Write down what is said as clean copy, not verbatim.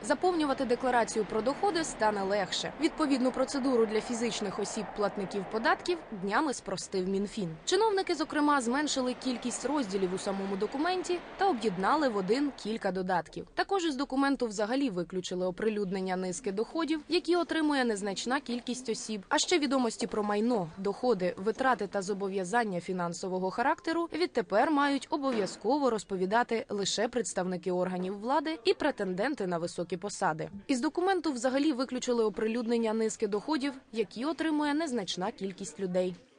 Заповнювати декларацію про доходи стане легше. Відповідну процедуру для фізичних осіб-платників податків днями спростив Мінфін. Чиновники, зокрема, зменшили кількість розділів у самому документі та об'єднали в один кілька додатків. Також із документу взагалі виключили оприлюднення низки доходів, які отримує незначна кількість осіб, а ще відомості про майно, доходи, витрати та зобов'язання фінансового характеру відтепер мають обов'язково розповідати лише представники органів влади і претенденти на високі посади. Із документу взагалі виключили оприлюднення низки доходів, які отримує незначна кількість людей.